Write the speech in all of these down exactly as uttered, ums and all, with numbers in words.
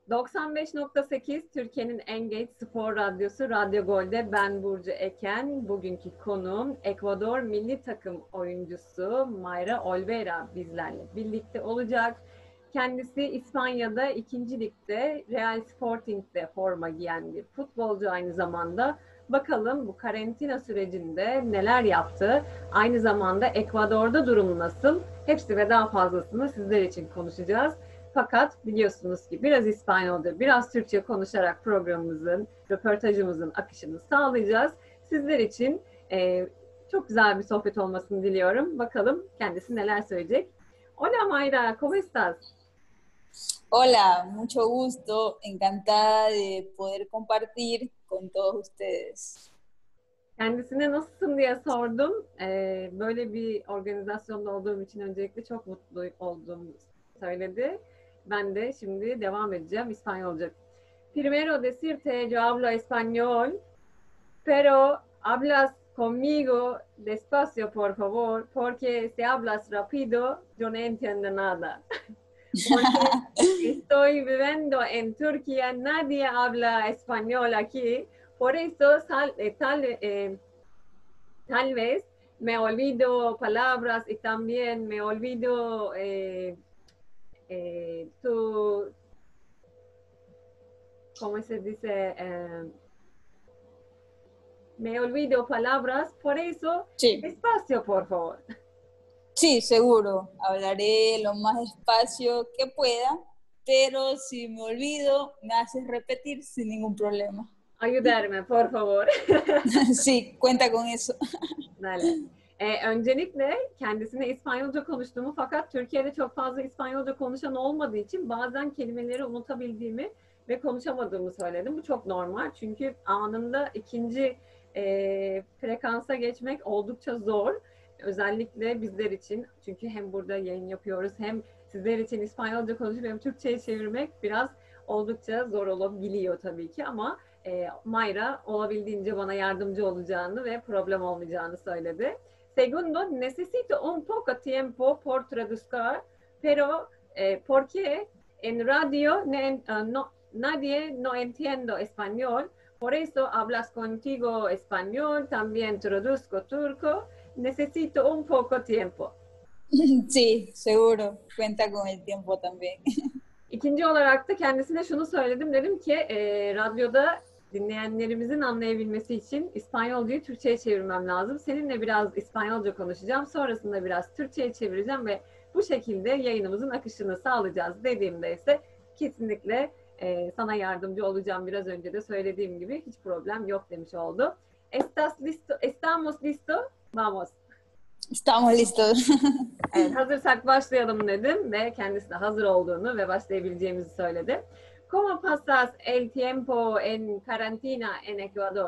doksan beş nokta sekiz Türkiye'nin en genç spor radyosu Radyo Gol'de ben Burcu Eken. Bugünkü konuğum Ekvador milli takım oyuncusu Mayra Olvera bizlerle birlikte olacak. Kendisi İspanya'da ikinci ligde Real Sporting'de forma giyen bir futbolcu aynı zamanda. Bakalım bu karantina sürecinde neler yaptı? Aynı zamanda Ekvador'da durum nasıl? Hepsi ve daha fazlasını sizler için konuşacağız. Fakat biliyorsunuz ki biraz İspanyolca, biraz Türkçe konuşarak programımızın, röportajımızın akışını sağlayacağız. Sizler için e, çok güzel bir sohbet olmasını diliyorum. Bakalım kendisi neler söyleyecek. Hola Mayra, ¿cómo estás? Hola, mucho gusto, encantada de poder compartir con todos ustedes. Kendisine nasılsın diye sordum. Ee, böyle bir organizasyonda olduğum için öncelikle çok mutlu olduğumu söyledi. Ben de şimdi devam edeceğim İspanyolca. Primero decirte, yo hablo español, pero hablas conmigo despacio, por favor, porque si hablas rápido, yo no entiendo nada. Porque estoy viviendo en Turquía, nadie habla español aquí, por eso sal, eh, tal, eh, tal vez me olvido palabras y también me olvido eh, eh, tu, ¿cómo se dice? Eh, me olvido palabras, por eso, Sí. despacio, por favor. Sí, seguro, hablaré lo más despacio que pueda, pero si me olvido, me haces repetir sin ningún problema. Ayudarme, por favor. Sí, cuenta con eso. Dale. Ee, öncelikle kendisine İspanyolca konuştuğumu fakat Türkiye'de çok fazla İspanyolca konuşan olmadığı için bazen kelimeleri unutabildiğimi ve konuşamadığımı söyledim. Bu çok normal çünkü anında ikinci e, frekansa geçmek oldukça zor. Özellikle bizler için çünkü hem burada yayın yapıyoruz hem sizler için İspanyolca konuşup hem Türkçe'ye çevirmek biraz oldukça zor olabiliyor tabii ki ama e, Mayra olabildiğince bana yardımcı olacağını ve problem olmayacağını söyledi. Segundo, necesito un poco tiempo por traducir, pero eh, porque en radio ne, uh, no, nadie no entiendo español, por eso hablas contigo español, también traduzco turco, necesito un poco tiempo. Sí, seguro, cuenta con el tiempo también. İkinci olarak da kendisine şunu söyledim, dedim ki e, radyoda dinleyenlerimizin anlayabilmesi için İspanyolcayı Türkçe'ye çevirmem lazım. Seninle biraz İspanyolca konuşacağım. Sonrasında biraz Türkçe'ye çevireceğim ve bu şekilde yayınımızın akışını sağlayacağız dediğimde ise kesinlikle e, sana yardımcı olacağım. Biraz önce de söylediğim gibi hiç problem yok demiş oldu. ¿Estás listo? ¿Estamos listo? Vamos. Estamos listos. Evet, hazırsak başlayalım dedim ve kendisi de hazır olduğunu ve başlayabileceğimizi söyledi. ¿Cómo pasas el tiempo en karantina en Ecuador?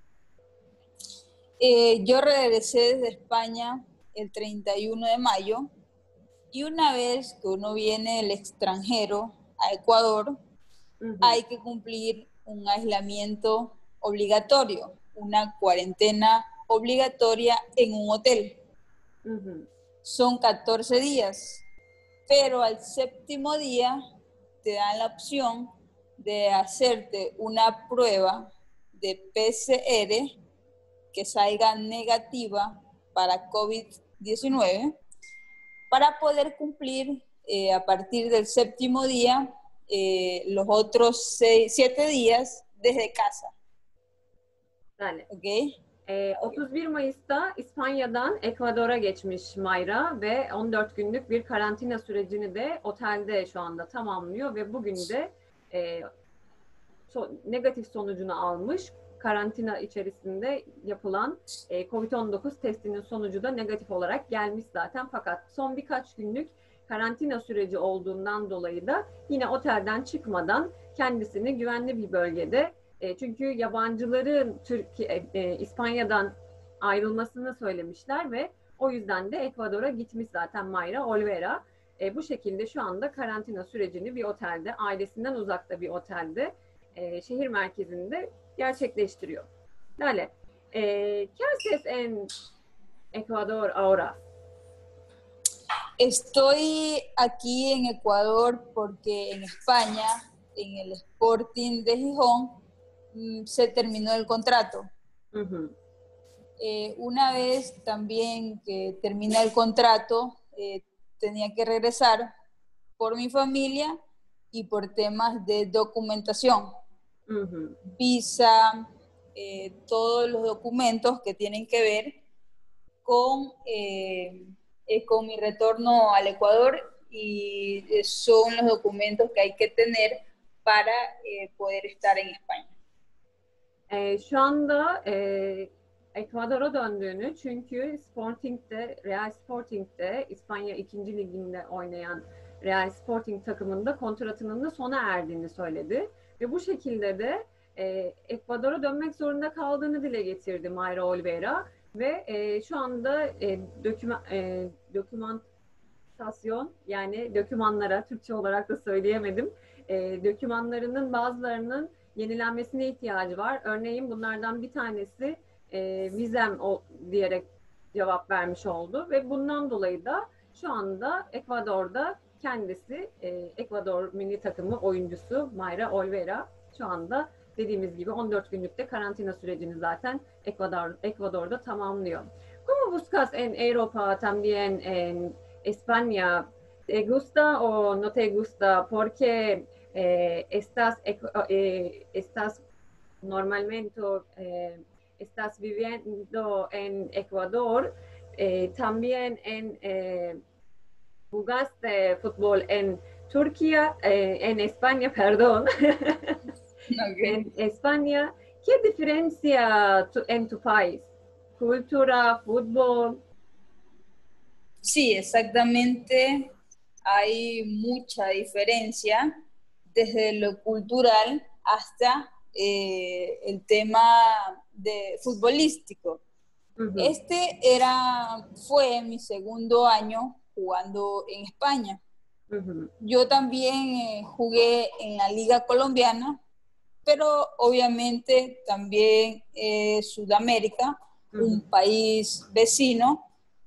Eh, yo regresé desde España el treinta y uno de mayo y una vez que uno viene del extranjero a Ecuador, uh-huh. hay que cumplir un aislamiento obligatorio, una cuarentena obligatoria en un hotel. Uh-huh. Son catorce días, pero al séptimo día te dan la opción de hacerte una prueba de P C R que salga negativa para COVID diecinueve para poder cumplir eh, a partir del séptimo día eh, los otros seis, siete días desde casa. Dale. Okay. Ee, otuz bir Mayıs'ta İspanya'dan Ekvador'a geçmiş Mayra ve on dört günlük bir karantina sürecini de otelde şu anda tamamlıyor ve bugün de e, so, negatif sonucunu almış. Karantina içerisinde yapılan e, kovid on dokuz testinin sonucu da negatif olarak gelmiş zaten. Fakat son birkaç günlük karantina süreci olduğundan dolayı da yine otelden çıkmadan kendisini güvenli bir bölgede, e, çünkü yabancıların Türkiye, e, İspanya'dan ayrılmasını söylemişler ve o yüzden de Ekvador'a gitmiş zaten Mayra Olvera. E, bu şekilde şu anda karantina sürecini bir otelde, ailesinden uzakta bir otelde, e, şehir merkezinde gerçekleştiriyor. Dale. Eh, ¿Qué haces en Ecuador ahora? Estoy aquí en Ecuador porque en España en el Sporting de Gijón, mm, se terminó el contrato. Uh-huh. Eh, una vez también que termina el contrato, eh, tenía que regresar por mi familia y por temas de documentación, Uh-huh. visa, eh, todos los documentos que tienen que ver con, eh, eh, con mi retorno al Ecuador, y son los documentos que hay que tener para eh, poder estar en España. E, şu anda e, Ekvador'a döndüğünü, çünkü Sporting'de, Real Sporting'de, İspanya ikinci liginde oynayan Real Sporting takımında kontratının da sona erdiğini söyledi. Ve bu şekilde de e, Ekvador'a dönmek zorunda kaldığını dile getirdi Mayra Oliveira. Ve e, şu anda e, doküman, e, dokümantasyon, yani dokümanlara, Türkçe olarak da söyleyemedim, e, dokümanlarının bazılarının yenilenmesine ihtiyacı var. Örneğin bunlardan bir tanesi e, vizem o, diyerek cevap vermiş oldu ve bundan dolayı da şu anda Ekvador'da kendisi, e, Ekvador milli takımı oyuncusu Mayra Oliveira şu anda dediğimiz gibi on dört günlükte karantina sürecini zaten Ekvador, Ekvador'da tamamlıyor. ¿Cómo buscas en Europa también en España? ¿Te gusta o no te gusta? Porque eh, estás, eh, estás normalmente eh, estás viviendo en Ecuador, eh, también en, eh, jugaste fútbol en Turquía, eh, en España, perdón, Okay. en España. ¿Qué diferencia tu, en tu país? Cultura, fútbol. Sí, exactamente. Hay mucha diferencia desde lo cultural hasta eh, el tema de futbolístico. Uh-huh. Este era, fue mi segundo año jugando en España. Uh-huh. Yo también eh, jugué en la Liga Colombiana, pero obviamente también eh, Sudamérica, uh-huh, un país vecino.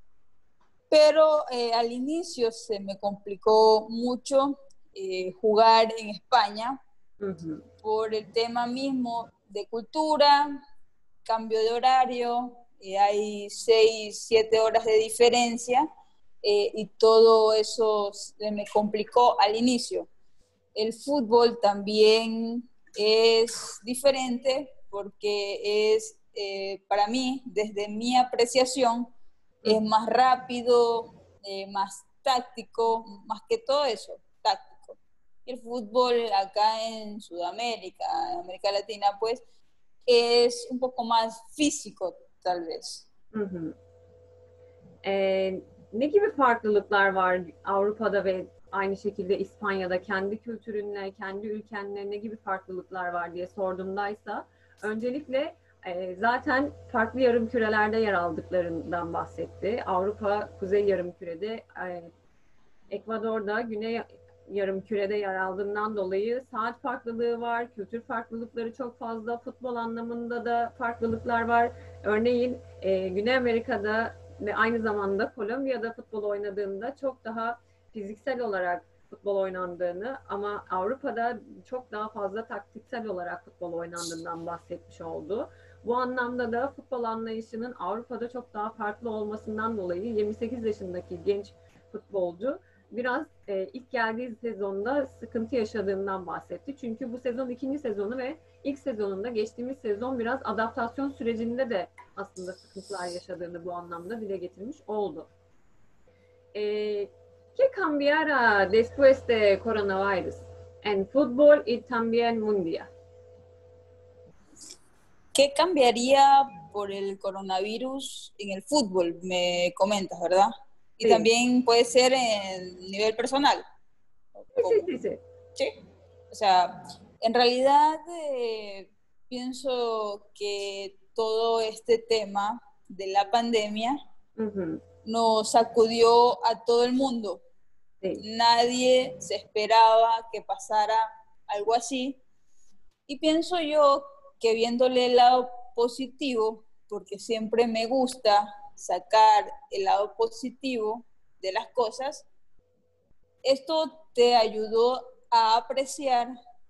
Pero eh, al inicio se me complicó mucho eh, jugar en España, uh-huh, por el tema mismo de cultura, cambio de horario, eh, hay seis, siete horas de diferencia, eh, y todo eso se me complicó al inicio. El fútbol también es diferente porque es, eh, para mí, desde mi apreciación, es más rápido, eh, más táctico, más que todo eso, táctico. Y el fútbol acá en Sudamérica, en América Latina, pues, es un poco más físico, tal vez. Hı hı. Ee, ne gibi farklılıklar var Avrupa'da ve aynı şekilde İspanya'da, kendi kültürünle, kendi ülkenle ne gibi farklılıklar var diye sorduğumdaysa, öncelikle e, zaten farklı yarımkürelerde yer aldıklarından bahsetti. Avrupa Kuzey Yarımküre'de, e, Ekvador'da Güney Yarımküre'de yer aldığından dolayı saat farklılığı var, kültür farklılıkları çok fazla, futbol anlamında da farklılıklar var. Örneğin e, Güney Amerika'da ve aynı zamanda Kolombiya'da futbol oynadığında çok daha fiziksel olarak futbol oynandığını, ama Avrupa'da çok daha fazla taktiksel olarak futbol oynandığından bahsetmiş oldu. Bu anlamda da futbol anlayışının Avrupa'da çok daha farklı olmasından dolayı yirmi sekiz yaşındaki genç futbolcu biraz e, ilk geldiği sezonda sıkıntı yaşadığından bahsetti. Çünkü bu sezon ikinci sezonu ve ilk sezonunda, geçtiğimiz sezon, biraz adaptasyon sürecinde de aslında sıkıntılar yaşadığını bu anlamda dile getirmiş oldu. E, ¿Qué cambiará después de coronavirus en fútbol y también mundial? ¿Qué cambiaría por el coronavirus en el fútbol? Me comentas, ¿verdad? Y sí, también puede ser en nivel personal. Sí, sí, sí, sí. Sí. O sea, en realidad eh, pienso que todo este tema de la pandemia uh-huh. nos sacudió a todo el mundo. Sí. Nadie se esperaba que pasara algo así. Y pienso yo que, viéndole el lado positivo, porque siempre me gusta sacar el lado positivo de las cosas, esto te ayudó a apreciar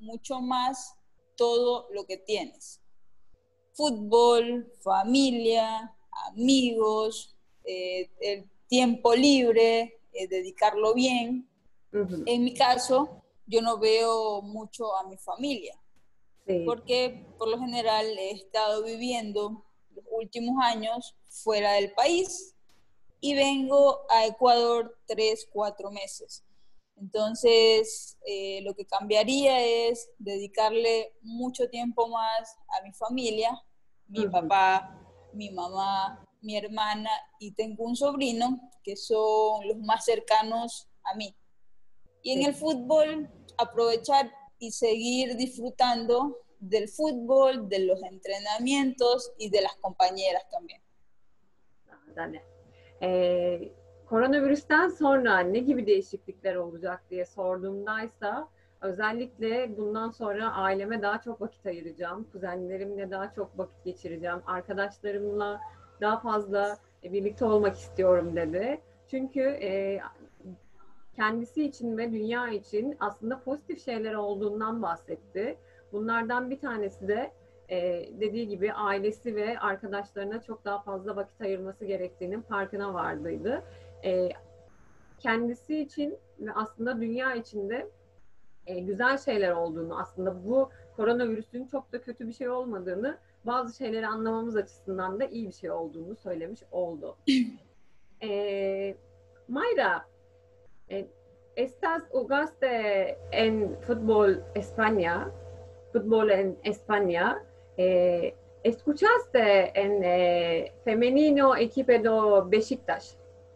mucho más todo lo que tienes. Fútbol, familia, amigos, eh, el tiempo libre, eh, dedicarlo bien. Uh-huh. En mi caso, yo no veo mucho a mi familia, sí. Porque por lo general he estado viviendo los últimos años fuera del país y vengo a Ecuador tres, cuatro meses. Entonces, eh, lo que cambiaría es dedicarle mucho tiempo más a mi familia, mi uh-huh. papá, mi mamá, mi hermana, y tengo un sobrino que son los más cercanos a mí. Y en sí. el fútbol, aprovechar y seguir disfrutando del fútbol, de los entrenamientos y de las compañeras también. Dale. Eh... Koronavirüsten sonra ne gibi değişiklikler olacak diye sorduğumdaysa özellikle bundan sonra aileme daha çok vakit ayıracağım, kuzenlerimle daha çok vakit geçireceğim, arkadaşlarımla daha fazla birlikte olmak istiyorum dedi. Çünkü e, kendisi için ve dünya için aslında pozitif şeyler olduğundan bahsetti. Bunlardan bir tanesi de e, dediği gibi ailesi ve arkadaşlarına çok daha fazla vakit ayırması gerektiğinin farkına vardıydı. E, kendisi için ve aslında dünya için de e, güzel şeyler olduğunu, aslında bu koronavirüsün çok da kötü bir şey olmadığını, bazı şeyleri anlamamız açısından da iyi bir şey olduğunu söylemiş oldu. e, Mayra, e, estás jugaste en fútbol España, fútbol en España, eh, escuchaste en eh, femenino equipo de Beşiktaş.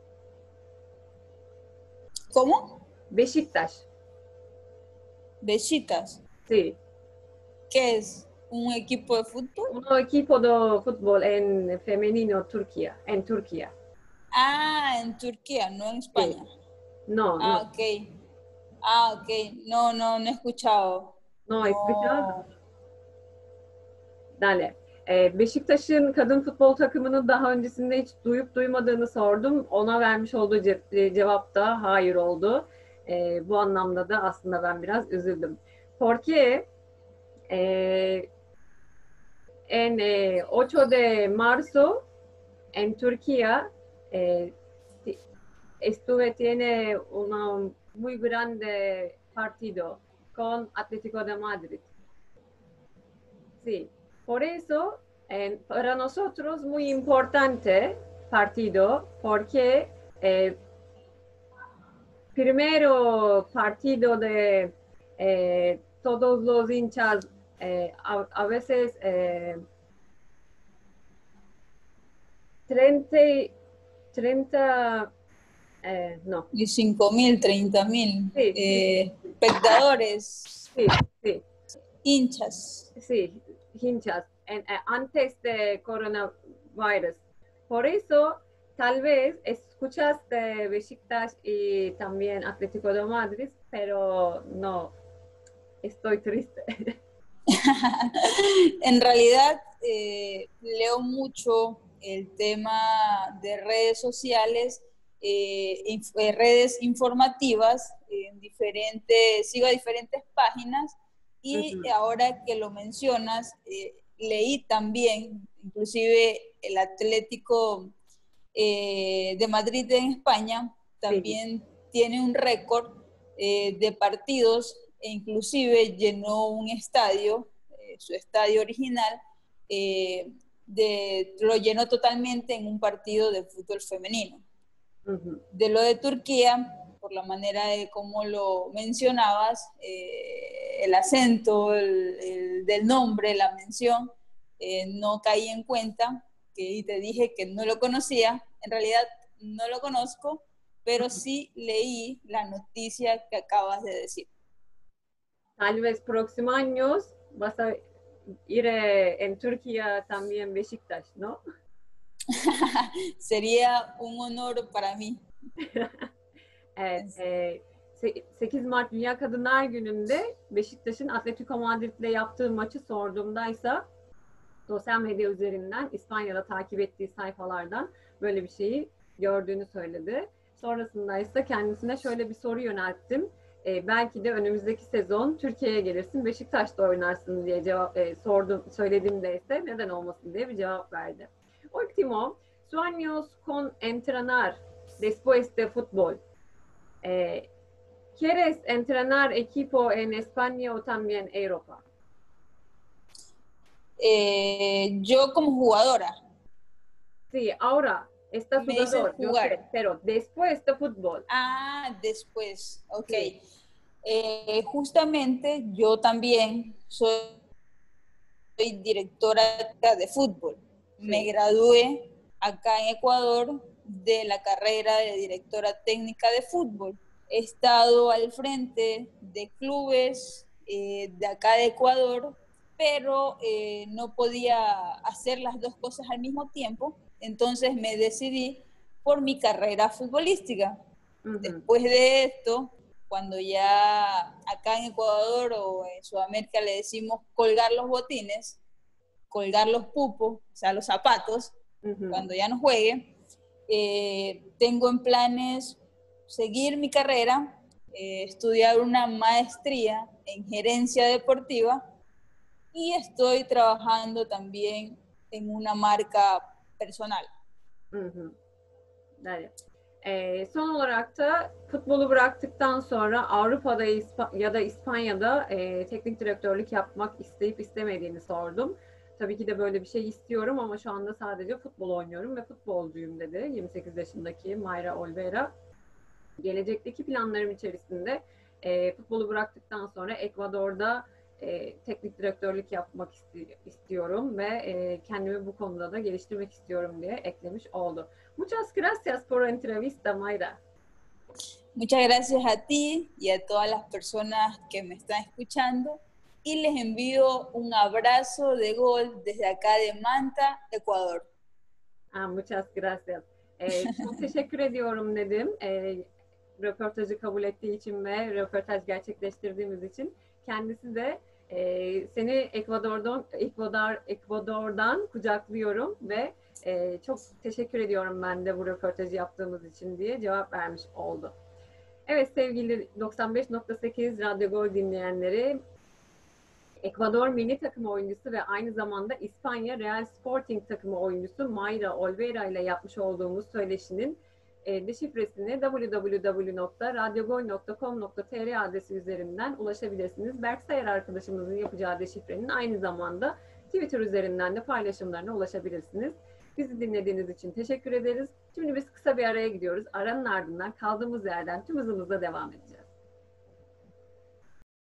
¿Cómo? Beşiktaş. Beşiktaş. Sí. ¿Qué es? ¿Un equipo de fútbol? Un equipo de fútbol en femenino Turquía, en Turquía. Ah, en Turquía, no en España. Sí. No, ah, no. ok. Ah, ok. No, no, no he escuchado. No, no. ¿Escuchado? Dale. Ee, Beşiktaş'ın kadın futbol takımını daha öncesinde hiç duyup duymadığını sordum. Ona vermiş olduğu ce- cevap da hayır oldu. Ee, bu anlamda da aslında ben biraz üzüldüm. Porque eh, en eh, ocho de marzo en Turquía eh, estuve tiene un muy grande partido con Atlético de Madrid. Sí. Por eso, eh, para nosotros muy importante partido, porque eh, primero partido de eh, todos los hinchas, eh, a, a veces eh, treinta, treinta eh, no. Y cinco mil, treinta mil sí, eh, sí. espectadores, sí, sí. hinchas. Sí, hinchas, en, eh, antes de coronavirus. Por eso, tal vez escuchaste Beşiktaş y también Atlético de Madrid, pero no, estoy triste. En realidad, eh, leo mucho el tema de redes sociales, eh, inf redes informativas, en diferentes, sigo a diferentes páginas. Y uh-huh. ahora que lo mencionas, eh, leí también, inclusive el Atlético eh, de Madrid en España también sí. tiene un récord eh, de partidos e inclusive llenó un estadio, eh, su estadio original, eh, de, lo llenó totalmente en un partido de fútbol femenino. Uh-huh. De lo de Turquía, por la manera de cómo lo mencionabas, eh, el acento el, el del nombre, la mención, eh, no caí en cuenta que, y te dije que no lo conocía. En realidad no lo conozco, pero sí leí la noticia que acabas de decir. Tal vez próximo año vas a ir en Turquía también Beşiktaş, ¿no? Sería un honor para mí. Evet, e, sekiz Mart Dünya Kadınlar Günü'nde Beşiktaş'ın Atletico Madrid'le yaptığı maçı sorduğumdaysa sosyal medya üzerinden İspanya'da takip ettiği sayfalardan böyle bir şeyi gördüğünü söyledi. Sonrasında ise kendisine şöyle bir soru yönelttim. e, belki de önümüzdeki sezon Türkiye'ye gelirsin, Beşiktaş'ta oynarsın diye cevap e, sordum, söylediğimde ise neden olmasın diye bir cevap verdi. Último, sueños con entrenar después de fútbol. Eh, ¿Quieres entrenar equipo en España o también Europa? Eh, yo como jugadora. Sí, ahora estás Me dices jugador, yo sé, jugar. pero después de fútbol. Ah, después, ok. Sí. Eh, justamente yo también soy, soy directora de fútbol. Sí. Me gradué acá en Ecuador de la carrera de directora técnica de fútbol. He estado al frente de clubes eh, de acá de Ecuador, pero eh, no podía hacer las dos cosas al mismo tiempo, entonces me decidí por mi carrera futbolística. Uh-huh. Después de esto, cuando ya acá en Ecuador o en Sudamérica le decimos colgar los botines, colgar los pupos, o sea, los zapatos, uh-huh. Cuando ya no juegue, eh, tengo en planes seguir mi carrera, eh, estudiar una maestría en gerencia deportiva y estoy trabajando también en una marca personal. Uh-huh. Evet. Ee, son olarak da futbolu bıraktıktan sonra Avrupa'da İsp- ya da İspanya'da e, teknik direktörlük yapmak isteyip istemediğini sordum. Tabii ki de böyle bir şey istiyorum ama şu anda sadece futbol oynuyorum ve futbolcuyum dedi yirmi sekiz yaşındaki Mayra Olvera. Gelecekteki planlarım içerisinde e, futbolu bıraktıktan sonra Ekvador'da e, teknik direktörlük yapmak isti- istiyorum ve e, kendimi bu konuda da geliştirmek istiyorum diye eklemiş oldu. Muchas gracias por la entrevista, Mayra. Muchas gracias a ti y a todas las personas que me están escuchando y les envío un abrazo de gol desde acá de Manta, Ecuador. Ah, muchas gracias. Ee, çok teşekkür ediyorum dedim. Ee, röportajı kabul ettiği için ve röportaj gerçekleştirdiğimiz için. Kendisi de e, seni Ekvador'dan Ekvador Ekvador'dan kucaklıyorum ve e, çok teşekkür ediyorum ben de bu röportajı yaptığımız için diye cevap vermiş oldu. Evet sevgili doksan beş nokta sekiz Radyo Gol dinleyenleri, Ekvador milli takım oyuncusu ve aynı zamanda İspanya Real Sporting takımı oyuncusu Mayra Olvera ile yapmış olduğumuz söyleşinin e, deşifresini double-u double-u double-u nokta radyogol nokta com nokta tr adresi üzerinden ulaşabilirsiniz. Berk Sayar arkadaşımızın yapacağı deşifrenin aynı zamanda Twitter üzerinden de paylaşımlarına ulaşabilirsiniz. Bizi dinlediğiniz için teşekkür ederiz. Şimdi biz kısa bir araya gidiyoruz. Aranın ardından kaldığımız yerden tüm hızımızla devam edeceğiz.